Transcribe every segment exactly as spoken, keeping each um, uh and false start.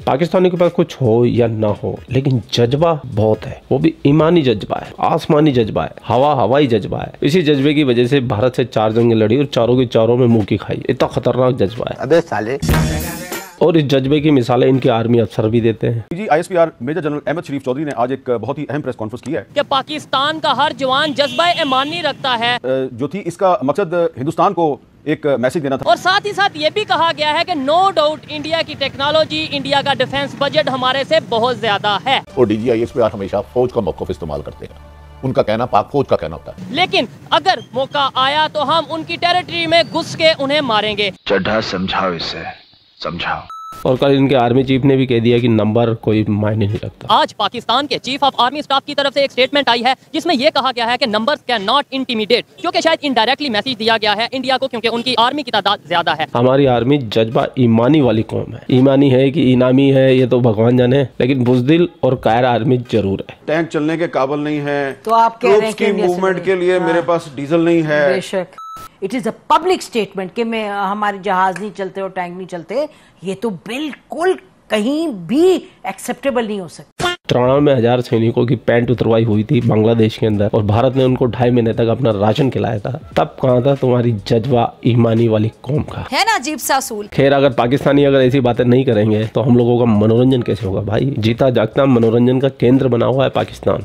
पाकिस्तानी के पास कुछ हो या ना हो, लेकिन जज्बा बहुत है, वो भी ईमानी जज्बा है, आसमानी जज्बा है, हवा हवाई जज्बा है। इसी जज्बे की वजह से भारत से चार जंगें लड़ी और चारों की चारों में मुंह की खाई। इतना खतरनाक जज्बा है। अबे साले। और इस जज्बे की मिसालें इनके आर्मी अफसर भी देते हैं। G I S P R major general Ahmed Sharif Chaudhry ने आज एक बहुत ही अहम प्रेस कॉन्फ्रेंस की है कि पाकिस्तान का हर जवान जज्बा ईमानी रखता है, जो थी इसका मकसद हिंदुस्तान को एक मैसेज देना था। और साथ ही साथ ये भी कहा गया है कि नो डाउट इंडिया की टेक्नोलॉजी, इंडिया का डिफेंस बजट हमारे से बहुत ज्यादा है। और D G I S P R हमेशा फौज का मौक़िफ़ इस्तेमाल करते हैं, उनका कहना पाक फौज का कहना होता है। लेकिन अगर मौका आया तो हम उनकी टेरिटरी में घुस के उन्हें मारेंगे। चड्ढा समझाओ इसे, समझाओ। और कल इनके आर्मी चीफ ने भी कह दिया कि नंबर कोई मायने नहीं रखता। आज पाकिस्तान के चीफ ऑफ आर्मी स्टाफ की तरफ से एक स्टेटमेंट आई है जिसमें यह कहा गया है कि नंबर्स कैन नॉट इंटिमिडेट, क्योंकि शायद इनडायरेक्टली मैसेज दिया गया है इंडिया को, क्योंकि उनकी आर्मी की तादाद ज्यादा है। हमारी आर्मी जज्बा ईमानी वाली कौम है। ईमानी है कि इनामी है ये तो भगवान जाने, लेकिन बुज़दिल और कायर आर्मी जरूर है। टैंक चलने के काबिल नहीं है, तो आप कह रहे हैं की मूवमेंट के लिए मेरे पास डीजल नहीं है। बेशक it is a public statement कि मैं हमारे जहाज नहीं चलते और टैंक नहीं चलते, ये तो बिल्कुल कहीं भी एक्सेप्टेबल नहीं हो सकता। तिरानवे हजार सैनिकों की पैंट उतरवाई हुई थी बांग्लादेश के अंदर और भारत ने उनको ढाई महीने तक अपना राशन खिलाया था। तब कहाँ था तुम्हारी जज्बा ईमानी वाली कौम का? है ना अजीब सा असूल। खैर, अगर पाकिस्तानी अगर ऐसी बातें नहीं करेंगे तो हम लोगों का मनोरंजन कैसे होगा भाई? जीता जागता मनोरंजन का केंद्र बना हुआ है पाकिस्तान।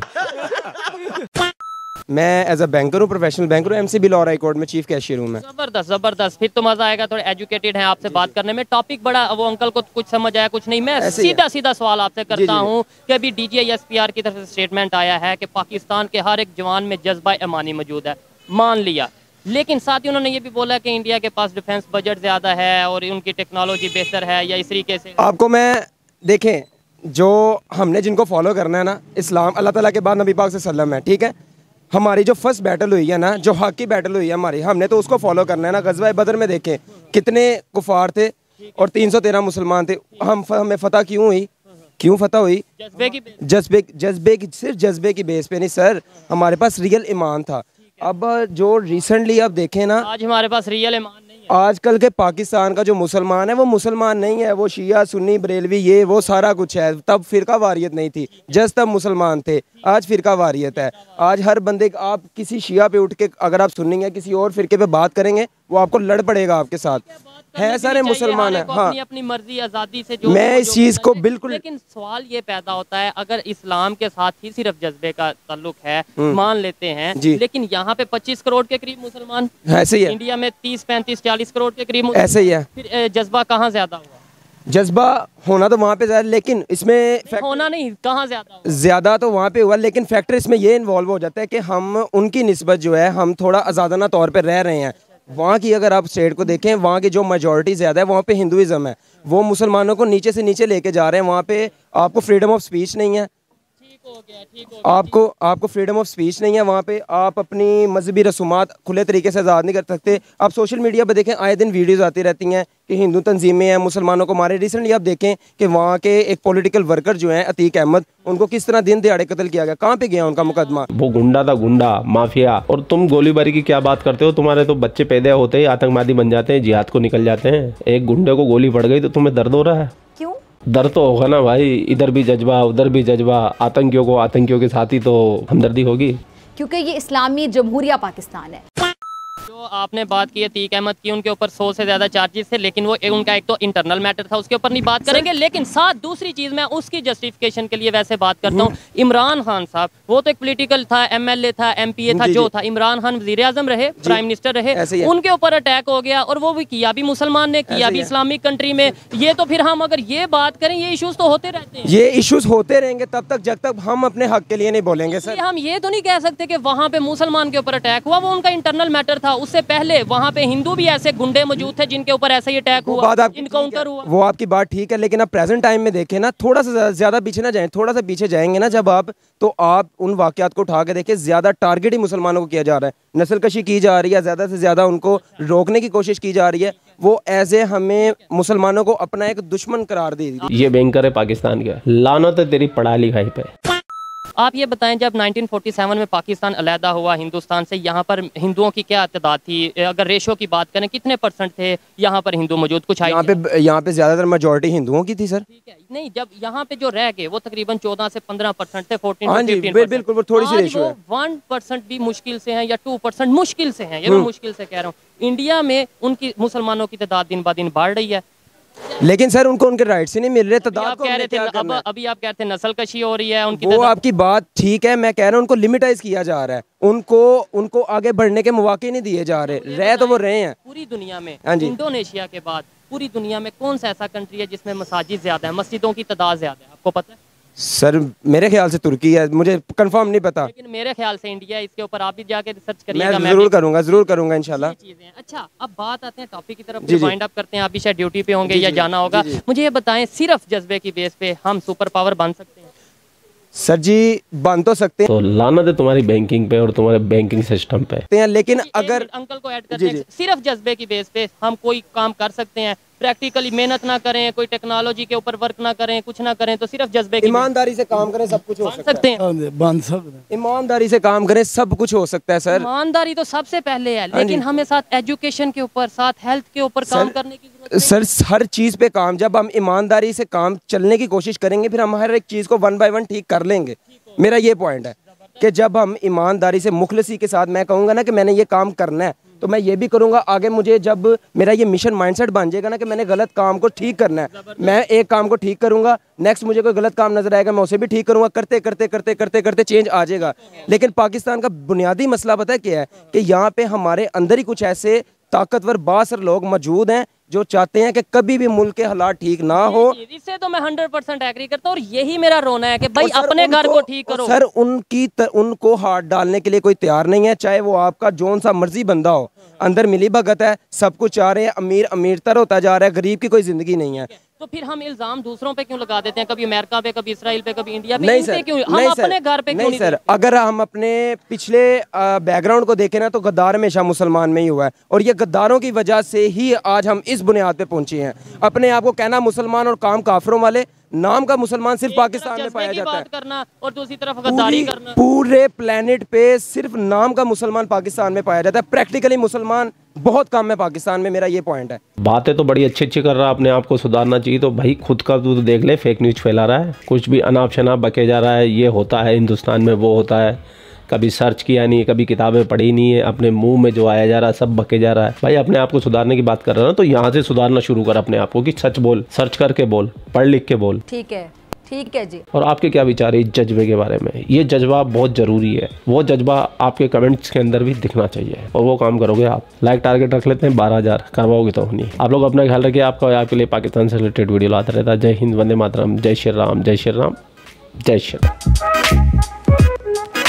मैं एज अ बैंकर हूँ, प्रोफेशनल बैंकर हूँ, एमसीबी लॉ हाई कोर्ट में चीफ कैशियर हूँ मैं। जबरदस्त जबरदस्त, फिर तो मजा आएगा। थोड़े एजुकेटेड हैं आपसे बात करने में। टॉपिक बड़ा, वो अंकल को कुछ समझ आया कुछ नहीं। मैं सीधा सीधा सवाल आपसे करता हूँ कि अभी D G I S P R की तरफ से स्टेटमेंट आया है कि पाकिस्तान के हर एक जवान में जज्बा ईमानी मौजूद है, मान लिया, लेकिन साथ ही उन्होंने ये भी बोला कि इंडिया के पास डिफेंस बजट ज्यादा है और उनकी टेक्नोलॉजी बेहतर है, या इस तरीके से। आपको मैं देखें, जो हमने जिनको फॉलो करना है ना, इस्लाम अल्लाह ताला के बाद नबी पाक सल्लम है, ठीक है। हमारी जो फर्स्ट बैटल हुई है ना, जो हक की बैटल हुई है हमारी, हमने तो उसको फॉलो करना है ना। गज़वा बदर में देखें कितने कुफार थे और तीन सौ तेरह मुसलमान थे। हम हमें फतह क्यों हुई? क्यों फतह हुई? जज्बे की जज्बे जज्बे की सिर्फ जज्बे की बेस पे नहीं सर, हमारे पास रियल ईमान था। अब जो रिसेंटली अब देखें ना, आज हमारे पास रियल ईमान नहीं है। आजकल के पाकिस्तान का जो मुसलमान है वो मुसलमान नहीं है, वो शिया सुन्नी बरेलवी ये वो सारा कुछ है। तब फिरका वारियत नहीं थी, जस्ट तब मुसलमान थे, आज फिरका वारियत है। आज हर बंदे, आप किसी शिया पे उठ के अगर आप सुन्नी या किसी और फिरके पे बात करेंगे वो आपको लड़ पड़ेगा आपके साथ। है सारे मुसलमान है, हाँ, अपनी अपनी मर्जी आजादी से जो मैं इस चीज को बिल्कुल। लेकिन सवाल ये पैदा होता है, अगर इस्लाम के साथ ही सिर्फ जज्बे का ताल्लुक है, मान लेते हैं, लेकिन यहाँ पे पच्चीस करोड़ के करीब मुसलमान, ऐसे ही है। इंडिया में तीस पैंतीस चालीस करोड़ के करीब ऐसे ही है। फिर जज्बा कहाँ ज्यादा हुआ? जज्बा होना तो वहाँ पे ज्यादा, लेकिन इसमें होना नहीं, कहाँ ज्यादा ज्यादा तो वहाँ पे हुआ, लेकिन फैक्टर इसमें ये इन्वॉल्व हो जाता है कि हम उनकी निस्बत जो है हम थोड़ा आज़ादाना तौर पे रह रहे हैं। वहाँ की अगर आप स्टेट को देखें, वहाँ की जो मेजॉरिटी ज़्यादा है वहाँ पे हिंदुइज्म है, वो मुसलमानों को नीचे से नीचे लेके जा रहे हैं। वहाँ पे आपको फ्रीडम ऑफ स्पीच नहीं है, हो गया, ठीक हो गया। आपको आपको फ्रीडम ऑफ स्पीच नहीं है वहाँ पे, आप अपनी मजहबी रसूमात खुले तरीके से आज़ाद नहीं कर सकते। आप सोशल मीडिया पर देखें, आए दिन वीडियोस आती रहती हैं कि हिंदू तंजीमें हैं मुसलमानों को मारे। रिसेंटली आप देखें कि वहाँ के एक पॉलिटिकल वर्कर जो हैं अतीक अहमद, उनको किस तरह दिन दिहाड़े कत्ल किया गया। कहाँ पे गया उनका मुकदमा? वो गुंडा था, गुंडा माफिया। और तुम गोलीबारी की क्या बात करते हो? तुम्हारे तो बच्चे पैदा होते ही आतंकवादी बन जाते हैं, जिहाद को निकल जाते हैं। एक गुंडे को गोली पड़ गई तो तुम्हें दर्द हो रहा है? क्यों दर्द तो होगा ना भाई, इधर भी जज्बा उधर भी जज्बा। आतंकियों को आतंकियों के साथ ही तो हमदर्दी होगी, क्योंकि ये इस्लामी जमहूरिया पाकिस्तान है। जो आपने बात की है अतीक अहमद की, उनके ऊपर सौ से ज्यादा चार्जेस थे, लेकिन वो उनका एक तो इंटरनल मैटर था, उसके ऊपर नहीं बात करेंगे। लेकिन साथ दूसरी चीज मैं उसकी जस्टिफिकेशन के लिए वैसे बात करता हूँ। इमरान खान साहब, वो तो एक पॉलिटिकल था, एमएलए था, एमपीए था, जो था। इमरान खान वजीर आजम रहे, प्राइम मिनिस्टर रहे, उनके ऊपर अटैक हो गया और वो भी किया भी मुसलमान ने, किया भी इस्लामिक कंट्री में। ये तो फिर हम अगर ये बात करें, ये इशूज तो होते रहते हैं, ये इशूज होते रहेंगे तब तक जब तक हम अपने हक के लिए नहीं बोलेंगे सर। हम ये तो नहीं कह सकते कि वहाँ पे मुसलमान के ऊपर अटैक हुआ, वो उनका इंटरनल मैटर था। उससे पहले वहाँ पे हिंदू भी ऐसे गुंडे मौजूद थे जिनके ऊपर ऐसा ही अटैक हुआ, इनकाउंटर हुआ। वो आपकी बात ठीक है, लेकिन अब प्रेजेंट टाइम में देखें ना, थोड़ा सा ज्यादा पीछे ना जाएं, थोड़ा सा पीछे जाएंगे ना जब आप, तो आप उन वाकयात को उठा के देखें, ज्यादा टारगेट ही मुसलमानों को किया जा रहा है, नस्लकशी की जा रही है, ज्यादा से ज्यादा उनको रोकने की कोशिश की जा रही है। वो ऐसे हमें मुसलमानों को अपना एक दुश्मन करार दे दी। ये बैंकर है पाकिस्तान का, लानत है तेरी पढ़ाई लिखाई पे। आप ये बताएं, जब नाइनटीन फोर्टी सेवन में पाकिस्तान अलहदा हुआ हिंदुस्तान से, यहाँ पर हिंदुओं की क्या तादाद थी? अगर रेशो की बात करें, कितने परसेंट थे यहाँ पर हिंदू मौजूद? कुछ यहाँ पे यहाँ पे ज्यादातर मेजोरिटी हिंदुओं की थी सर। ठीक है, नहीं, जब यहाँ पे जो रह गए वो तकरीबन चौदह से पंद्रह परसेंट थे, फोर्टीन हाँ जी, बिल्कुल वो थोड़ी सी रेशो है। वन परसेंट भी मुश्किल से हैं या टू परसेंट मुश्किल से हैं, ये मैं मुश्किल से कह रहा हूँ। इंडिया में उनकी मुसलमानों की तादाद दिन ब दिन बढ़ रही है, लेकिन सर उनको उनके राइट्स ही नहीं मिल रहे। तादाद आप को कह रहे थे, क्या अब करना है? अभी आप कहते हैं नस्ल कशी हो रही है उनकी। वो आपकी बात ठीक है, मैं कह रहा हूँ उनको लिमिटाइज किया जा रहा है, उनको उनको आगे बढ़ने के मौके नहीं दिए जा रहे। रह तो वो रहे हैं। पूरी दुनिया में हाँ जी। इंडोनेशिया के बाद पूरी दुनिया में कौन सा ऐसा कंट्री है जिसमें मसाजिद ज्यादा है, मस्जिदों की तादाद ज्यादा है? आपको पता है? सर मेरे ख्याल से तुर्की है, मुझे कंफर्म नहीं पता, लेकिन मेरे ख्याल से इंडिया है। इसके ऊपर आप भी जाके रिसर्च करिएगा। मैं जरूर करूंगा, जरूर करूंगा इंशाल्लाह। चीजें हैं। अच्छा, अब बात आते हैं टॉपिक की तरफ, जी, जी। वाइंड अप करते हैं। आप भी शायद ड्यूटी पे होंगे जी, या जी, जाना होगा। जी, जी। मुझे ये बताएं, सिर्फ जज्बे की बेस पे हम सुपर पावर बन सकते हैं? सर जी बन तो सकते तो लानत है तुम्हारी बैंकिंग पे और तुम्हारे बैंकिंग सिस्टम पे। हैं, लेकिन एक अगर मिनट, अंकल को ऐड जी, करते हैं। जी। सिर्फ जज्बे की बेस पे हम कोई काम कर सकते हैं? प्रैक्टिकली मेहनत ना करें, कोई टेक्नोलॉजी के ऊपर वर्क ना करें, कुछ ना करें, तो सिर्फ जज्बे की ईमानदारी से काम करें सब कुछ हो बन सकता सकते है। हैं? बन सकते ईमानदारी से काम करें सब कुछ हो सकता है सर। ईमानदारी तो सबसे पहले है, लेकिन जी। हमें साथ एजुकेशन के ऊपर, साथ हेल्थ के ऊपर काम सर- करने की जरूरत है। सर हर चीज पे काम, जब हम ईमानदारी से काम चलने की कोशिश करेंगे फिर हम हर एक चीज को वन बाय वन ठीक कर लेंगे। मेरा ये पॉइंट है कि जब हम ईमानदारी से मुखलसी के साथ मैं कहूँगा ना कि मैंने ये काम करना है, तो मैं ये भी करूँगा। आगे मुझे जब मेरा ये मिशन माइंडसेट बन जाएगा ना कि मैंने गलत काम को ठीक करना है, मैं एक काम को ठीक करूँगा, नेक्स्ट मुझे कोई गलत काम नजर आएगा मैं उसे भी ठीक करूँगा। करते करते करते करते करते चेंज आ जाएगा। लेकिन पाकिस्तान का बुनियादी मसला पता है क्या है कि यहाँ पे हमारे अंदर ही कुछ ऐसे ताकतवर बासर लोग मौजूद हैं जो चाहते हैं कि कभी भी मुल्क के हालात ठीक ना हो। इससे तो मैं हंड्रेड परसेंट एग्री करता हूँ, और यही मेरा रोना है कि भाई और सर अपने घर उनको- को ठीक करो। सर उनकी तर, उनको हाथ डालने के लिए कोई तैयार नहीं है, चाहे वो आपका जोन सा मर्जी बंदा हो। अंदर मिली भगत है, सब कुछ चाह रहे हैं, अमीर अमीरतर होता जा रहा है, गरीब की कोई जिंदगी नहीं है। तो फिर हम इल्जाम दूसरों पे क्यों लगा देते हैं? कभी अमेरिका पे, कभी इसराइल पे, कभी इंडिया पे, नहीं इन पे सर, क्यों? हम नहीं अपने सर, घर पे क्यों नहीं नहीं सर, देखते? अगर हम अपने पिछले बैकग्राउंड को देखें ना तो गद्दार हमेशा मुसलमान में ही हुआ है, और ये गद्दारों की वजह से ही आज हम इस बुनियाद पे पहुंचे हैं। अपने आप को कहना मुसलमान और काम काफिरों वाले, नाम का मुसलमान सिर्फ एक तरफ पाकिस्तान में जज्बे पाया की जाता है। बात करना और दूसरी तरफ गद्दारी पूरी- करना। पूरे प्लेनेट पे सिर्फ नाम का मुसलमान पाकिस्तान में पाया जाता है, प्रैक्टिकली मुसलमान बहुत कम है पाकिस्तान में। मेरा ये पॉइंट है। बातें तो बड़ी अच्छी अच्छी कर रहा है, अपने आप को सुधारना चाहिए। तो भाई खुद का तू तो देख ले, फेक न्यूज फैला रहा है, कुछ भी अनाप शनाप बके जा रहा है। ये होता है हिंदुस्तान में, वो होता है, कभी सर्च किया नहीं, कभी किताबें पढ़ी नहीं है, अपने मुंह में जो आया जा रहा है सब बके जा रहा है। भाई अपने आप को सुधारने की बात कर रहा है ना, तो यहाँ से सुधारना शुरू कर अपने आप को कि सच बोल, सर्च करके बोल, पढ़ लिख के बोल। ठीक है, ठीक है जी। और आपके क्या विचार है इस जज्बे के बारे में? ये जज्बा बहुत जरूरी है, वो जज्बा आपके कमेंट्स के अंदर भी दिखना चाहिए, और वो काम करोगे आप। लाइक टारगेट रख लेते हैं बारह हजार, करवाओगे तो नहीं। आप लोग अपना ख्याल रखिए। आपका आपके लिए पाकिस्तान से रिलेटेड वीडियो आता रहता है। जय हिंद, वंदे मातरम, जय श्री राम, जय श्री राम, जय श्री राम।